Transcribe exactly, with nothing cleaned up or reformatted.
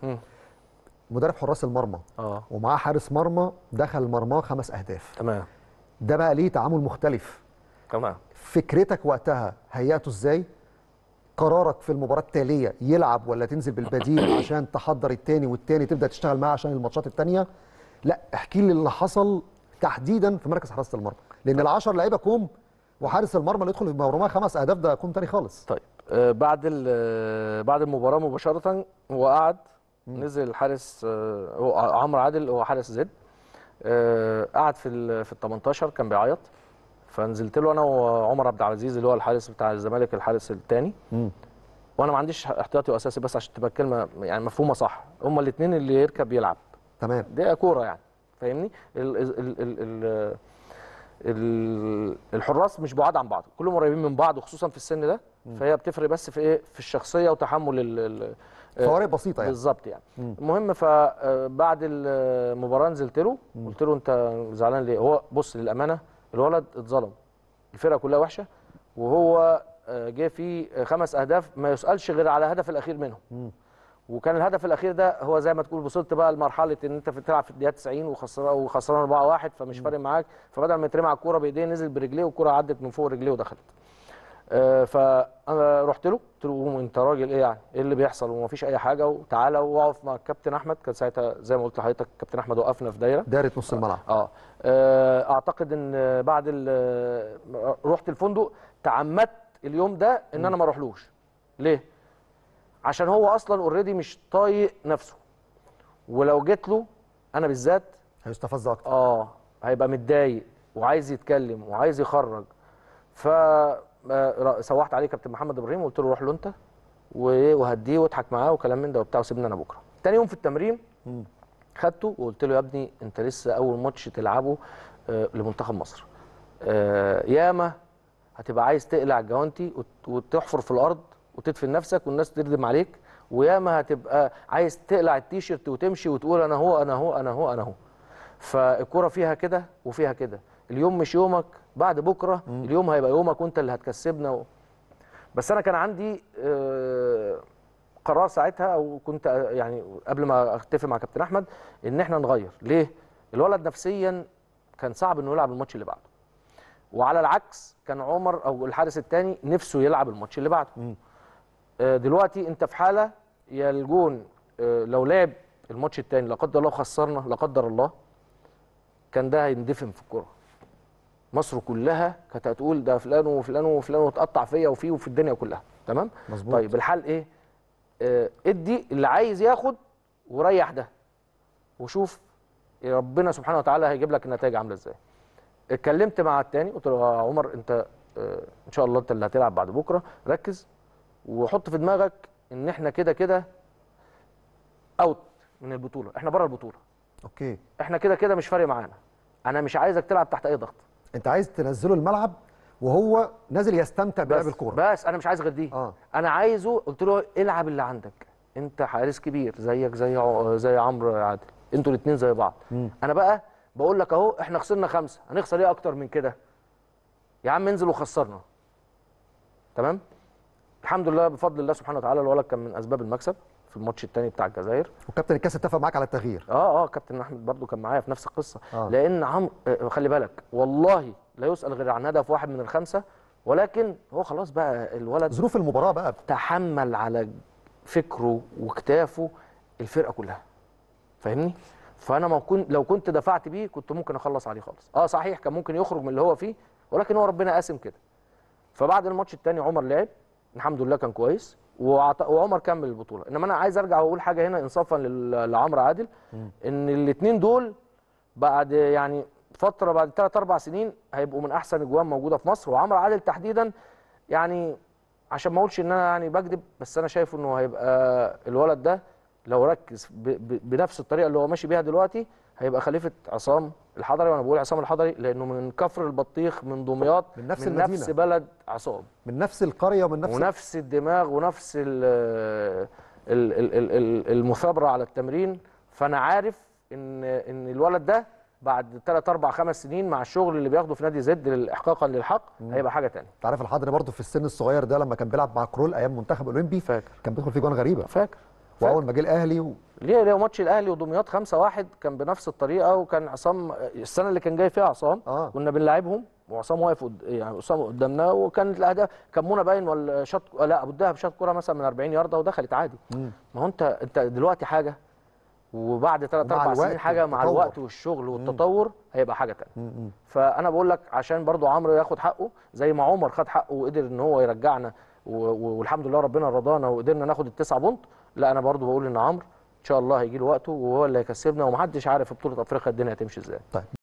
مم. مدرب حراس المرمى اه ومعاه حارس مرمى دخل مرماه خمس اهداف. تمام. ده بقى ليه تعامل مختلف. تمام. فكرتك وقتها هيئته ازاي؟ قرارك في المباراه التاليه يلعب ولا تنزل بالبديل عشان تحضر التاني والتاني تبدا تشتغل معاه عشان الماتشات التانيه؟ لا احكي لي اللي حصل تحديدا في مركز حراسه المرمى، لان العشر لعيبه كوم وحارس المرمى اللي يدخل في مرماه خمس اهداف ده كوم تاني خالص. طيب آه بعد آه بعد المباراه مباشره هو قعد، نزل الحارس آه هو عمرو عادل، هو حارس زد، آه قعد في ال في ال تمنتاشر كان بيعيط، فنزلت له انا وعمر عبد العزيز اللي هو الحارس بتاع الزمالك الحارس الثاني، وانا ما عنديش احتياطي واساسي بس عشان تبقى الكلمه يعني مفهومه صح، هما الاثنين اللي يركب يلعب. تمام. دي كوره يعني، فاهمني؟ ال ال ال ال ال الحراس مش بعاد عن بعض، كلهم قريبين من بعض وخصوصا في السن ده، فهي بتفرق بس في ايه؟ في الشخصيه وتحمل ال فوارق بسيطه يعني. بالظبط يعني. مم. المهم فبعد المباراه نزلت له قلت له انت زعلان ليه؟ هو بص للامانه الولد اتظلم، الفرقه كلها وحشه وهو جه فيه خمس اهداف ما يسالش غير على الهدف الاخير منهم. مم. وكان الهدف الاخير ده هو زي ما تقول وصلت بقى لمرحله ان انت بتلعب في الدقيقه تسعين وخسران وخسران أربعة واحد فمش فارق معاك، فبدل ما يترمي على الكوره بايديه نزل برجليه والكوره عدت من فوق رجليه ودخلت. آه فانا رحت له قلت له قوم انت راجل ايه يعني؟ ايه اللي بيحصل ومفيش اي حاجه وتعالى واقف مع الكابتن احمد، كان ساعتها زي ما قلت لحضرتك الكابتن احمد وقفنا في دايره دايره نص الملعب. اه, آه اعتقد ان بعد رحت الفندق تعمدت اليوم ده ان انا ما اروحلوش. ليه؟ عشان هو اصلا اوريدي مش طايق نفسه، ولو جيت له انا بالذات هيستفز اكتر. اه هيبقى متضايق وعايز يتكلم وعايز يخرج. ف سوحت عليه كابتن محمد ابراهيم وقلت له روح له انت وهديه واضحك معاه وكلام من ده وبتاع وسيبني انا بكره. تاني يوم في التمرين م. خدته وقلت له يا ابني انت لسه اول ماتش تلعبه آه لمنتخب مصر، آه ياما هتبقى عايز تقلع الجوانتي وتحفر في الارض وتدفن نفسك والناس تردم عليك، وياما هتبقى عايز تقلع التيشيرت وتمشي وتقول انا هو انا هو انا هو انا هو. فالكوره فيها كده وفيها كده، اليوم مش يومك، بعد بكره م. اليوم هيبقى يومك وانت اللي هتكسبنا و... بس انا كان عندي آه قرار ساعتها او كنت يعني قبل ما اتفق مع كابتن احمد ان احنا نغير. ليه؟ الولد نفسيا كان صعب انه يلعب الماتش اللي بعده، وعلى العكس كان عمر او الحارس الثاني نفسه يلعب الماتش اللي بعده. م. آه دلوقتي انت في حاله يا الجون آه لو لعب الماتش الثاني لا قدر الله خسرنا لا قدر الله كان ده هيندفن في الكوره. مصر كلها كانت هتقول ده فلان وفلان وفلان وتقطع فيا وفيه وفي الدنيا كلها. تمام؟ مظبوط. طيب الحل ايه؟ آه ادي اللي عايز ياخد وريح ده وشوف ربنا سبحانه وتعالى هيجيب لك النتائج عامله ازاي. اتكلمت مع الثاني قلت له يا عمر انت آه ان شاء الله انت اللي هتلعب بعد بكره، ركز وحط في دماغك ان احنا كده كده اوت من البطوله، احنا بره البطوله. اوكي. احنا كده كده مش فارق معانا. انا مش عايزك تلعب تحت اي ضغط. انت عايز تنزله الملعب وهو نازل يستمتع بلعب الكوره. بس انا مش عايز غير دي. آه. انا عايزه قلت له العب اللي عندك، انت حارس كبير زيك زي زي عمرو عادل، انتوا الاثنين زي بعض. م. انا بقى بقول لك اهو احنا خسرنا خمسه، هنخسر ايه اكتر من كده؟ يا عم انزل وخسرنا. تمام؟ الحمد لله بفضل الله سبحانه وتعالى الولد كان من اسباب المكسب في الماتش الثاني بتاع الجزائر. وكابتن الكاس اتفق معاك على التغيير. اه اه كابتن احمد برضو كان معايا في نفس القصه. آه. لان عمرو آه خلي بالك والله لا يسال غير عن هدف واحد من الخمسه، ولكن هو خلاص بقى الولد ظروف المباراه بقى تحمل على فكره وكتافه الفرقه كلها، فاهمني؟ فانا ما كنت لو كنت دفعت بيه كنت ممكن اخلص عليه خالص. اه صحيح كان ممكن يخرج من اللي هو فيه، ولكن هو ربنا قاسم كده. فبعد الماتش الثاني عمر لعب الحمد لله كان كويس وعط... وعمر كمل البطوله. انما انا عايز ارجع واقول حاجه هنا انصافا لل... لعمرو عادل م. ان الاثنين دول بعد يعني فتره بعد ثلاث اربع سنين هيبقوا من احسن اجوان موجوده في مصر. وعمرو عادل تحديدا يعني عشان ما اقولش ان انا يعني بكذب بس انا شايف انه هيبقى الولد ده لو ركز ب... ب... بنفس الطريقه اللي هو ماشي بيها دلوقتي هيبقى خليفه عصام الحضري. وانا بقول عصام الحضري لانه من كفر البطيخ من دمياط، من نفس من المدينة. نفس بلد عصام، من نفس القريه ومن نفس ونفس الدماغ ونفس ال ال ال ال المثابره على التمرين. فانا عارف ان ان الولد ده بعد ثلاث اربع خمس سنين مع الشغل اللي بياخده في نادي زد احقاقا للحق مم. هيبقى حاجه ثانيه. انت عارف الحضري برضه في السن الصغير ده لما كان بيلعب مع كرول ايام منتخب اولمبي فاكر كان بيدخل فيه جوان غريبه. فاكر, فاكر. واول ما جه الاهلي ليه ليه ماتش الاهلي ودمياط خمسة واحد كان بنفس الطريقه، وكان عصام السنه اللي كان جاي فيها عصام آه. كنا بنلاعبهم وعصام واقف قد... يعني عصام قدامنا، وكانت الاهداف كان منى باين ولا شاط، لا ابو الدهب شاط كوره مثلا من أربعين يارده ودخلت عادي. مم. ما هو انت انت دلوقتي حاجه، وبعد ثلاث ومع اربع الوقت سنين حاجه، مع والتطور. الوقت والشغل والتطور هيبقى حاجه ثانيه. مم. فانا بقول لك عشان برضو عمرو ياخد حقه زي ما عمر خد حقه وقدر ان هو يرجعنا، و... و- والحمد لله ربنا رضانا وقدرنا ناخد التسعه بونت. لا انا برضو بقول ان عمرو ان شاء الله هيجي له وقته وهو اللي هيكسبنا، ومحدش عارف في بطوله افريقيا الدنيا هتمشي ازاي. طيب